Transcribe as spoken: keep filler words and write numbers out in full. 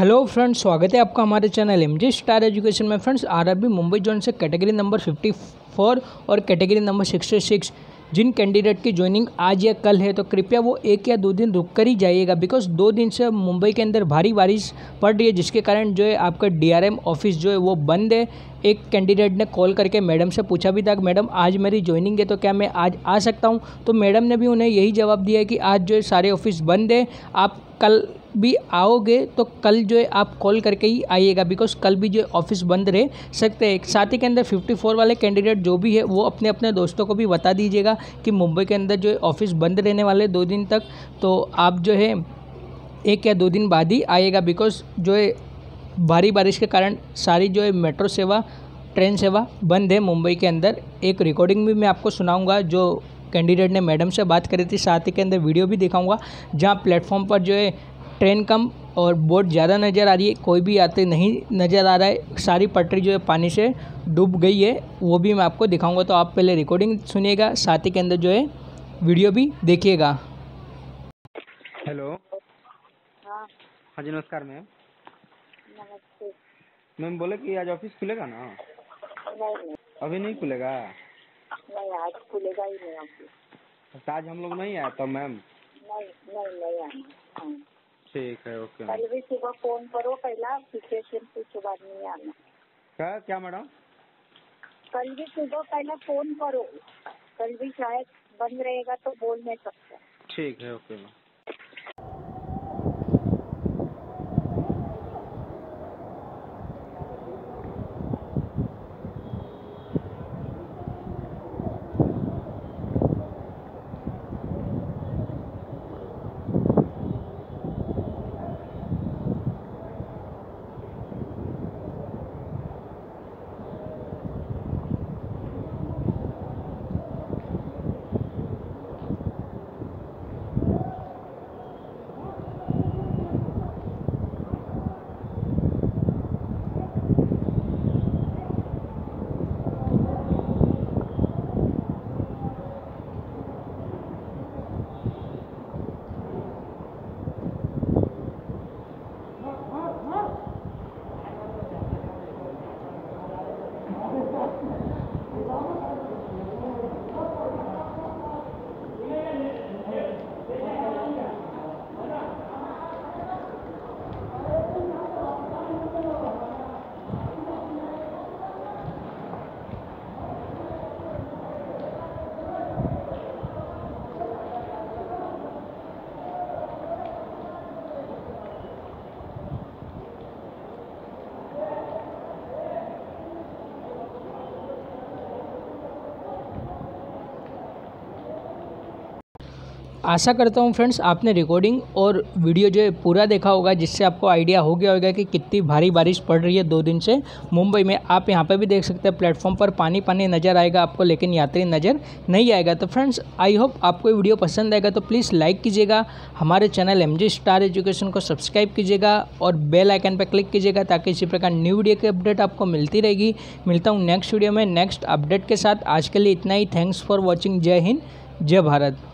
Hello friends, स्वागत है आपका हमारे channel M J star education में। फ्रेंड्स, आरआरबी मुंबई जोन से कैटेगरी नंबर चौवन और कैटेगरी नंबर छियासठ जिन कैंडिडेट की ज्वाइनिंग आज या कल है तो कृपया वो एक या दो दिन रुक कर ही जाइएगा, बिकॉज दो दिन से मुंबई के अंदर भारी बारिश पड़ रही है, जिसके कारण जो है आपका डीआरएम ऑफिस जो है वो बंद है। एक कैंडिडेट ने कॉल करके मैडम से पूछा भी था कि मैडम आज मेरी ज्वाइनिंग है तो क्या मैं आज आ सकता हूँ, तो मैडम ने भी उन्हें यही जवाब दिया है कि आज जो है सारे ऑफिस बंद है, आप कल भी आओगे तो कल जो है आप कॉल करके ही आइएगा, बिकॉज कल भी जो ऑफिस बंद रह सकते हैं। साथ ही के अंदर चौवन वाले कैंडिडेट जो भी है वो अपने अपने दोस्तों को भी बता दीजिएगा कि मुंबई के अंदर जो है ऑफिस बंद रहने वाले दो दिन तक, तो आप जो है एक या दो दिन बाद ही आइएगा, बिकॉज जो है भारी बारिश के कारण सारी जो है मेट्रो सेवा, ट्रेन सेवा बंद है मुंबई के अंदर। एक रिकॉर्डिंग भी मैं आपको सुनाऊँगा जो कैंडिडेट ने मैडम से बात करी थी, साथ ही के अंदर वीडियो भी दिखाऊँगा जहाँ प्लेटफॉर्म पर जो है ट्रेन कम और बोट ज़्यादा नज़र आ रही है, कोई भी यात्री नहीं नज़र आ रहा है, सारी पटरी जो है पानी से डूब गई है, वो भी मैं आपको दिखाऊंगा। तो आप पहले रिकॉर्डिंग सुनिएगा, साथ ही के अंदर जो है वीडियो भी देखिएगा। हेलो। हाँ हाँ जी, नमस्कार मैम। नमस्ते। मैम बोले कि आज ऑफिस खुलेगा ना? नहीं नहीं अभी नहीं खुलेगा? नहीं, आज खुलेगा ही नहीं ऑफिस। तो आज हम लोग नहीं आए तो मैम? नहीं नहीं नहीं आना। हाँ ठीक है, ओके कल मैम। भी सुबह फोन करो, पहला सिचुएशन पूछो, बाद नहीं आना। क्या क्या मैडम? कल भी सुबह पहला फोन करो, कल भी शायद बंद रहेगा तो बोल नहीं सकते। ठीक है, ओके मैम। आशा करता हूँ फ्रेंड्स आपने रिकॉर्डिंग और वीडियो जो है पूरा देखा होगा, जिससे आपको आइडिया हो गया होगा कि कितनी भारी बारिश पड़ रही है दो दिन से मुंबई में। आप यहाँ पे भी देख सकते हैं प्लेटफॉर्म पर पानी पानी नज़र आएगा आपको, लेकिन यात्री नज़र नहीं आएगा। तो फ्रेंड्स, आई होप आपको वीडियो पसंद आएगा, तो प्लीज़ लाइक कीजिएगा, हमारे channel M J star education को सब्सक्राइब कीजिएगा और बेल आइकन पर क्लिक कीजिएगा, ताकि इसी प्रकार न्यू वीडियो की अपडेट आपको मिलती रहेगी। मिलता हूँ नेक्स्ट वीडियो में नेक्स्ट अपडेट के साथ। आज के लिए इतना ही। Thanks for watching. जय हिंद, जय भारत।